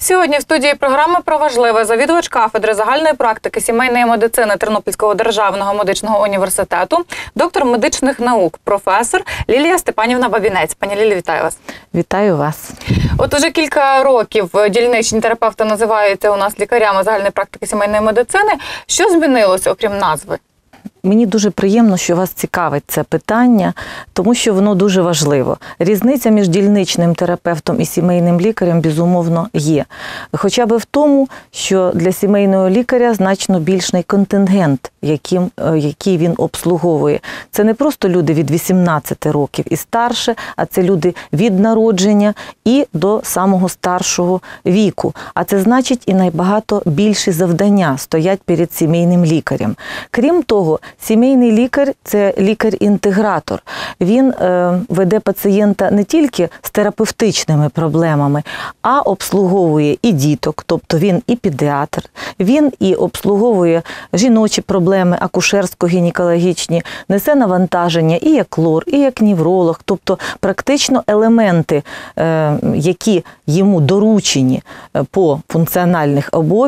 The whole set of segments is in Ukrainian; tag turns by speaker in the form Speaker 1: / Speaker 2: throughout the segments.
Speaker 1: Сьогодні в студії програми про важливе завідувач кафедри загальної практики сімейної медицини Тернопільського державного медичного університету, доктор медичних наук, професор Лілія Степанівна Бабінець. Пані Лілі, вітаю вас.
Speaker 2: Вітаю вас.
Speaker 1: От уже кілька років дільничні терапевти називаються у нас лікарями загальної практики сімейної медицини. Що змінилося, окрім назви?
Speaker 2: Мені дуже приємно, що вас цікавить це питання, тому що воно дуже важливо. Різниця між дільничним терапевтом і сімейним лікарем, безумовно, є. Хоча б в тому, що для сімейного лікаря значно більший контингент, який він обслуговує. Це не просто люди від 18 років і старше, а це люди від народження і до самого старшого віку. А це значить і набагато більші завдання стоять перед сімейним лікарем. Крім того, сімейний лікар – це лікар-інтегратор. Він веде пацієнта не тільки з терапевтичними проблемами, а обслуговує і діток, тобто він і педіатр, він і обслуговує жіночі проблеми, акушерсько-гінекологічні, несе навантаження і як лор, і як невролог, тобто практично елементи, які йому доручені по функціональних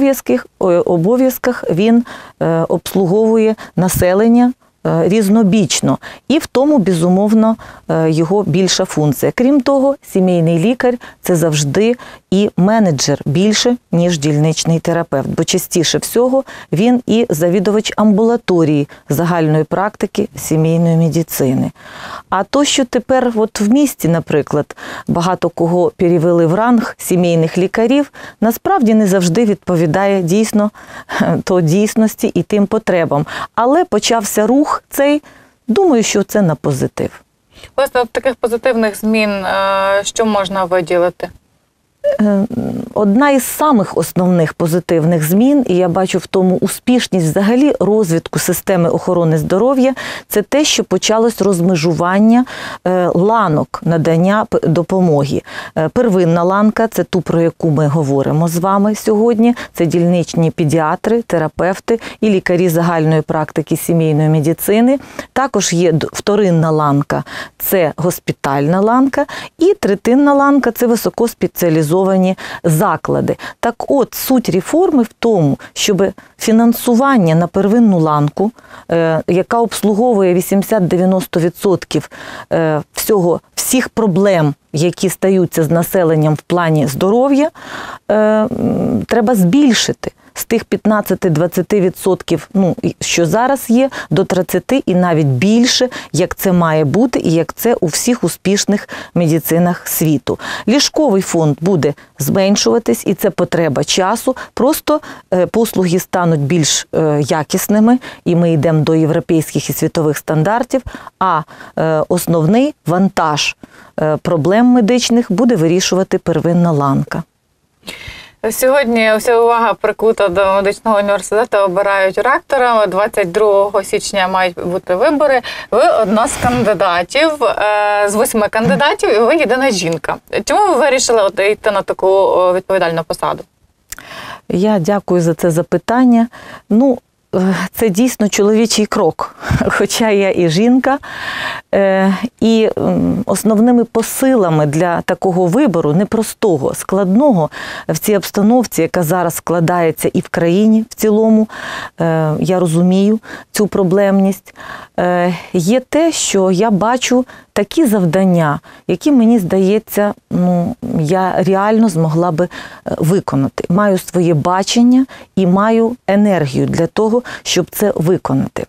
Speaker 2: обов'язках, він обслуговує населення різнобічно. І в тому, безумовно, його більша функція. Крім того, сімейний лікар – це завжди і менеджер більше, ніж дільничний терапевт. Бо частіше всього він і завідувач амбулаторії загальної практики сімейної медицини. А то, що тепер от в місті, наприклад, багато кого перевели в ранг сімейних лікарів, насправді не завжди відповідає дійсно дійсності і тим потребам. Але почався рух цей, думаю, що це на позитив.
Speaker 1: Власне, от таких позитивних змін, що можна виділити?
Speaker 2: Одна із самих основних позитивних змін, і я бачу в тому успішність взагалі розвитку системи охорони здоров'я, це те, що почалось розмежування ланок надання допомоги. Первинна ланка – це ту, про яку ми говоримо з вами сьогодні. Це дільничні педіатри, терапевти і лікарі загальної практики сімейної медицини. Також є вторинна ланка – це госпітальна ланка. І третинна ланка – це високоспеціалізовані заклади. Так от, суть реформи в тому, щоб фінансування на первинну ланку, яка обслуговує 80-90% всіх проблем, які стаються з населенням в плані здоров'я, треба збільшити. З тих 15-20%, що зараз є, до 30% і навіть більше, як це має бути і як це у всіх успішних медицинах світу. Ліжковий фонд буде зменшуватись, і це потреба часу. Просто послуги стануть більш якісними, і ми йдемо до європейських і світових стандартів, а основний вантаж проблем медичних буде вирішувати первинна ланка.
Speaker 1: Сьогодні вся увага прикута до медичного університету, обирають ректора. 22 січня мають бути вибори. Ви одна з кандидатів, з 8 кандидатів, і ви єдина жінка. Чому ви вирішили йти на таку відповідальну посаду?
Speaker 2: Я дякую за це запитання. Це дійсно чоловічий крок, хоча я і жінка. І основними посилами для такого вибору, непростого, складного в цій обстановці, яка зараз складається і в країні в цілому, я розумію цю проблемність, є те, що я бачу такі завдання, які, мені здається, я реально змогла би виконати. Маю своє бачення і маю енергію для того, щоб це виконати.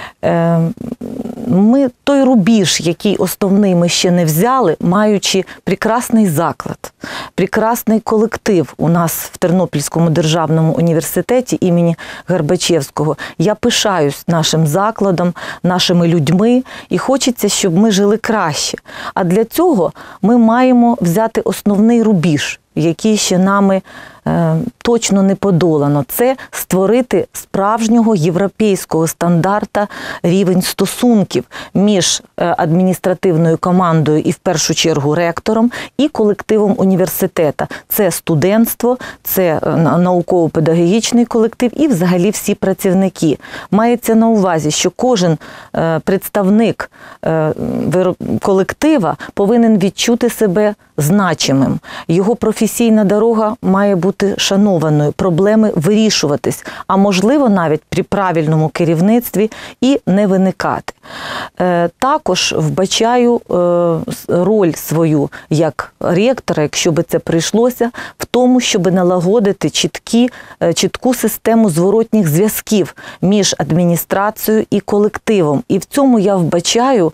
Speaker 2: Ми той рубіж, який основний ми ще не взяли, маючи прекрасний заклад, прекрасний колектив у нас в Тернопільському державному університеті імені Горбачевського. Я пишаюсь нашим закладом, нашими людьми, і хочеться, щоб ми жили краще. А для цього ми маємо взяти основний рубіж, який ще нами точно не подолано. Це створити справжнього європейського стандарта рівень стосунків між адміністративною командою і в першу чергу ректором і колективом університету. Це студентство, це науково-педагогічний колектив і взагалі всі працівники. Мається на увазі, що кожен представник колектива повинен відчути себе значимим. Його професійність професійна дорога має бути шанованою, проблеми вирішуватись, а можливо навіть при правильному керівництві і не виникати. Також вбачаю роль свою як ректора, якщо би це прийшлося, в тому, щоб налагодити чітку систему зворотніх зв'язків між адміністрацією і колективом. І в цьому я вбачаю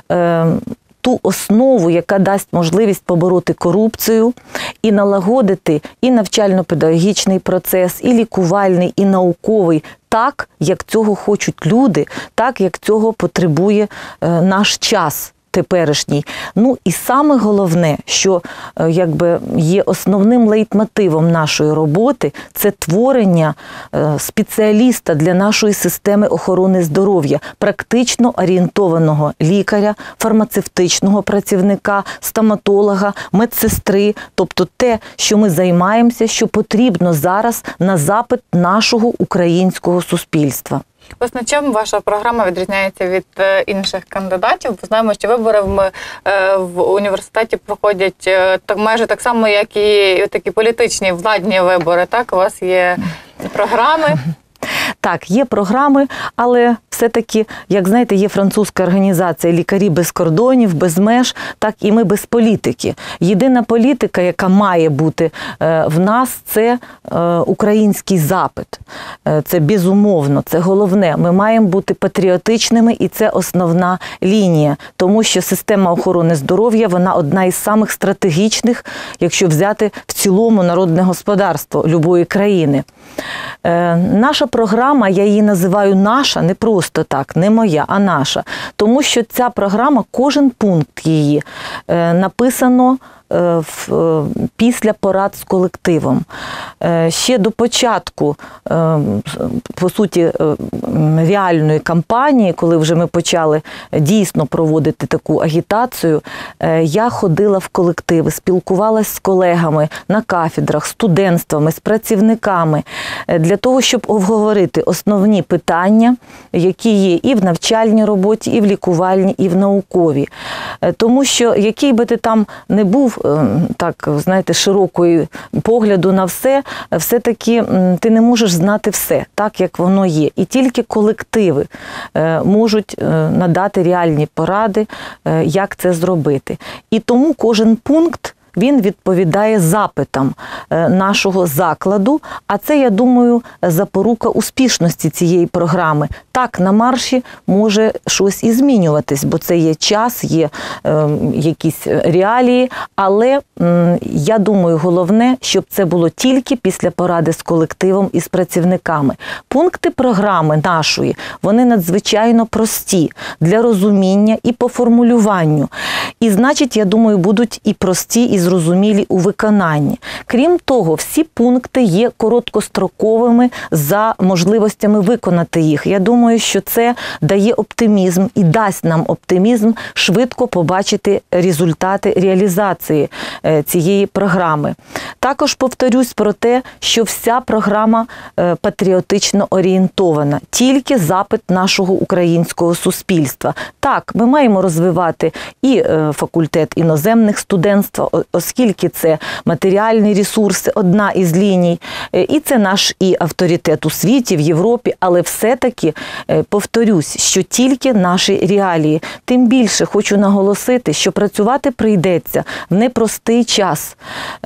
Speaker 2: ту основу, яка дасть можливість побороти корупцію і налагодити і навчально-педагогічний процес, і лікувальний, і науковий, так, як цього хочуть люди, так, як цього потребує наш час теперішній. Ну і саме головне, що якби є основним лейтмотивом нашої роботи, це творення спеціаліста для нашої системи охорони здоров'я, практично орієнтованого лікаря, фармацевтичного працівника, стоматолога, медсестри, тобто те, що ми займаємося, що потрібно зараз на запит нашого українського суспільства.
Speaker 1: Власне, чим ваша програма відрізняється від інших кандидатів? Знаємо, що вибори в університеті проходять майже так само, як і такі політичні владні вибори. Так, у вас є програми?
Speaker 2: Так, є програми, але все-таки, як знаєте, є французька організація «Лікарі без кордонів», без меж, так і ми без політики. Єдина політика, яка має бути в нас, це український запит. Це безумовно, це головне. Ми маємо бути патріотичними, і це основна лінія. Тому що система охорони здоров'я, вона одна із самих стратегічних, якщо взяти в цілому народне господарство любої країни. Наша програма, я її називаю «наша», не просто так, не моя, а наша. Тому що ця програма, кожен пункт її написано після порад з колективом. Ще до початку, по суті, реальної кампанії, коли вже ми почали дійсно проводити таку агітацію, я ходила в колективи, спілкувалася з колегами на кафедрах, студентствами, з працівниками, для того, щоб обговорити основні питання, які є і в навчальній роботі, і в лікувальній, і в науковій. Тому що, який би ти там не був, так, знаєте, широкої погляду на все-таки ти не можеш знати все, так, як воно є. І тільки колективи можуть надати реальні поради, як це зробити. І тому кожен пункт, він відповідає запитам нашого закладу, а це, я думаю, запорука успішності цієї програми. Так, на марші може щось і змінюватись, бо це є час, є якісь реалії, але я думаю, головне, щоб це було тільки після поради з колективом і з працівниками. Пункти програми нашої, вони надзвичайно прості для розуміння і по формулюванню. І, значить, я думаю, будуть і прості, і зрозумілі у виконанні. Крім того, всі пункти є короткостроковими за можливостями виконати їх. Я думаю, що це дає оптимізм і дасть нам оптимізм швидко побачити результати реалізації цієї програми. Також повторюсь про те, що вся програма патріотично орієнтована, тільки запит нашого українського суспільства. Так, ми маємо розвивати і факультет іноземних студентства, оскільки це матеріальні ресурси, одна із ліній, і це наш і авторитет у світі, в Європі, але все-таки повторюсь, що тільки наші реалії. Тим більше хочу наголосити, що працювати прийдеться в непростий час.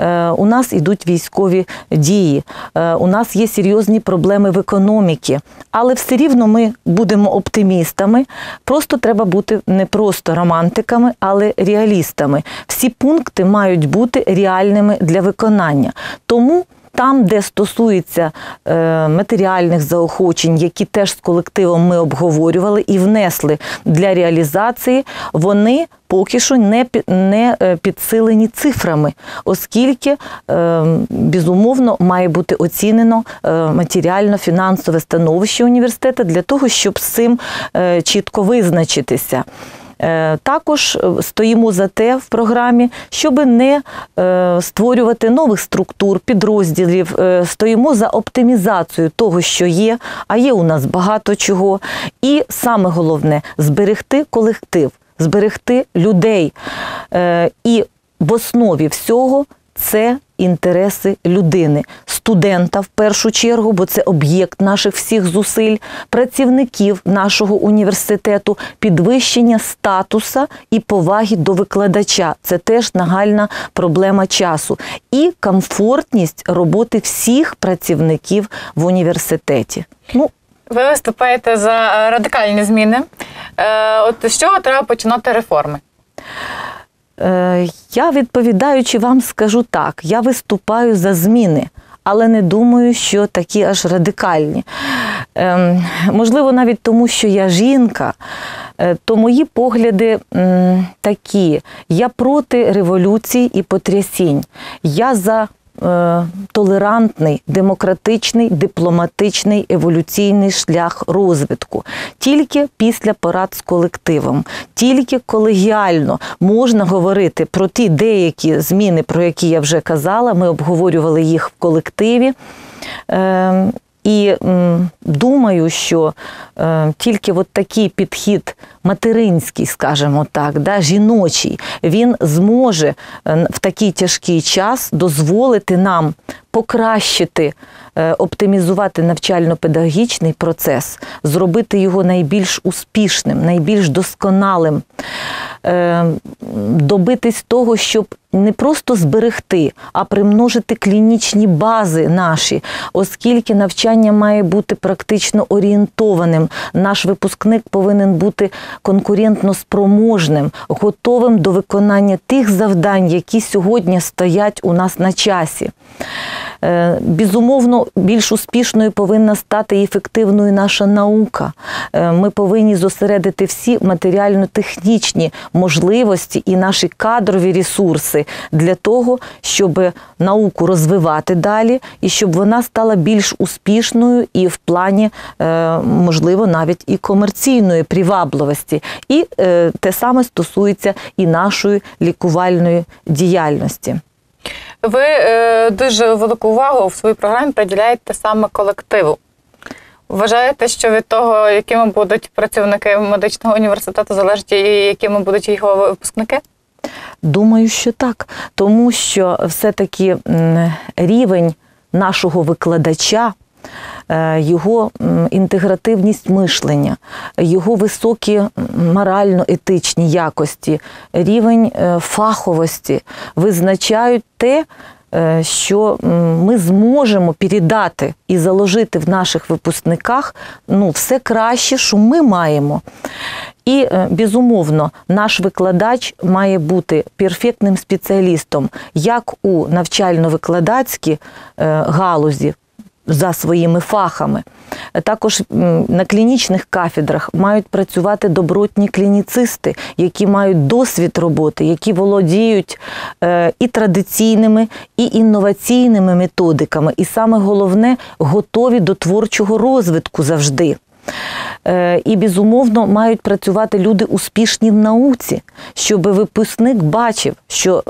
Speaker 2: У нас ідуть військові дії, у нас є серйозні проблеми в економіці, але все рівно ми будемо оптимістами, просто треба бути не просто романтиками, але реалістами. Всі пункти мають бути реальними для виконання. Тому там, де стосується матеріальних заохочень, які теж з колективом ми обговорювали і внесли для реалізації, вони поки що не підсилені цифрами, оскільки, безумовно, має бути оцінено матеріально-фінансове становище університету для того, щоб з цим чітко визначитися. Також стоїмо за те в програмі, щоб не створювати нових структур, підрозділів. Стоїмо за оптимізацію того, що є, а є у нас багато чого. І саме головне – зберегти колектив, зберегти людей. І в основі всього це інтереси людини, студента в першу чергу, бо це об'єкт наших всіх зусиль, працівників нашого університету, підвищення статуса і поваги до викладача. Це теж нагальна проблема часу. І комфортність роботи всіх працівників в університеті.
Speaker 1: Ви виступаєте за радикальні зміни. От з чого треба починати реформи?
Speaker 2: Я, відповідаючи вам, скажу так. Я виступаю за зміни, але не думаю, що такі аж радикальні. Можливо, навіть тому, що я жінка, то мої погляди такі. Я проти революцій і потрясінь. Я за толерантний, демократичний, дипломатичний, еволюційний шлях розвитку. Тільки після порад з колективом, тільки колегіально можна говорити про ті деякі зміни, про які я вже казала, ми обговорювали їх в колективі. І думаю, що тільки от такий підхід материнський, скажімо так, жіночий, він зможе в такий тяжкий час дозволити нам покращити, оптимізувати навчально-педагогічний процес, зробити його найбільш успішним, найбільш досконалим, добитись того, щоб не просто зберегти, а примножити клінічні бази наші, оскільки навчання має бути практично орієнтованим. Наш випускник повинен бути конкурентно спроможним, готовим до виконання тих завдань, які сьогодні стоять у нас на часі. Безумовно, більш успішною повинна стати і ефективною наша наука. Ми повинні зосередити всі матеріально-технічні можливості і наші кадрові ресурси для того, щоб науку розвивати далі і щоб вона стала більш успішною і в плані, можливо, навіть і комерційної привабливості. І те саме стосується і нашої лікувальної діяльності.
Speaker 1: Ви дуже велику увагу в своїй програмі приділяєте саме колективу. Вважаєте, що від того, якими будуть працівники медичного університету, залежить, якими будуть його випускники?
Speaker 2: Думаю, що так. Тому що все-таки рівень нашого викладача, його інтегративність мишлення, його високі морально-етичні якості, рівень фаховості визначають те, що ми зможемо передати і заложити в наших випускниках все краще, що ми маємо. І, безумовно, наш викладач має бути перфектним спеціалістом як у навчально-викладацькій галузі, за своїми фахами. Також на клінічних кафедрах мають працювати добротні клініцисти, які мають досвід роботи, які володіють і традиційними, і інноваційними методиками. І саме головне, готові до творчого розвитку завжди. І, безумовно, мають працювати люди успішні в науці, щоб випускник бачив, що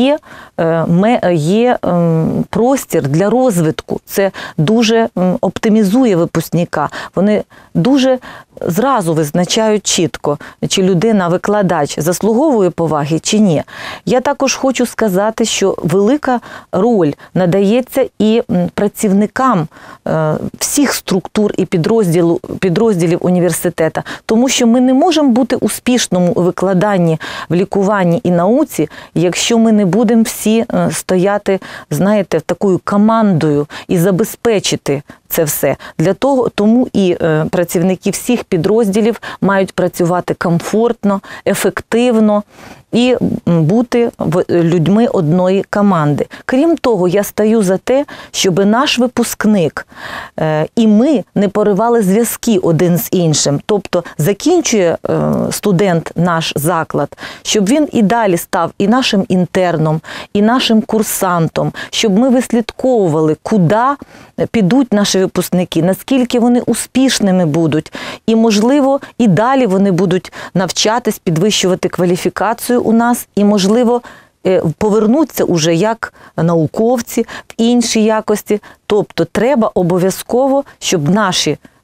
Speaker 2: є простір для розвитку. Це дуже оптимізує випускника. Вони дуже зразу визначають чітко, чи людина-викладач заслуговує поваги, чи ні. Я також хочу сказати, що велика роль надається і працівникам всіх структур і підрозділів університету, тому що ми не можемо бути успішними у викладанні, в лікуванні і науці, якщо ми не будемо всі стояти, знаєте, такою командою і забезпечити це все. Тому і працівники всіх підрозділів мають працювати комфортно, ефективно і бути людьми одної команди. Крім того, я стою за те, щоб наш випускник і ми не поривали зв'язки один з іншим. Тобто закінчує студент наш заклад, щоб він і далі став і нашим інтерном, і нашим курсантом, щоб ми вислідковували, куди підуть наші випускники, наскільки вони успішними будуть. І, можливо, і далі вони будуть навчатись, підвищувати кваліфікацію у нас і, можливо, повернуться уже як науковці в іншій якості. Тобто треба обов'язково, щоб наші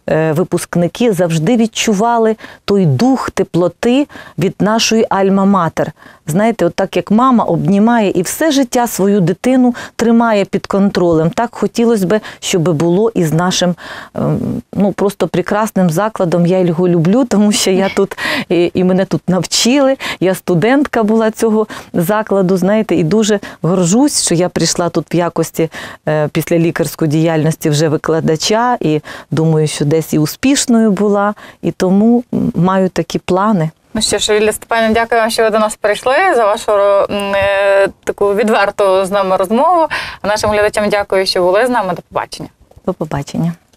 Speaker 2: випускники завжди відчували той дух теплоти від нашої альма-матер. Знаєте, от так як мама обнімає і все життя свою дитину тримає під контролем, так хотілося б, щоб було і з нашим просто прекрасним закладом. Я його люблю, тому що я тут, і мене тут навчили, я студентка була цього закладу, знаєте, і дуже горжусь, що я прийшла тут в якості після лікарської діяльності вже викладача, і думаю, що десь і успішною була, і тому маю такі плани.
Speaker 1: Ну що ж, Лілія Степанівна, дякую вам, що ви до нас прийшли, за вашу таку відверту з нами розмову. А нашим глядачам дякую, що були з нами. До побачення.
Speaker 2: До побачення.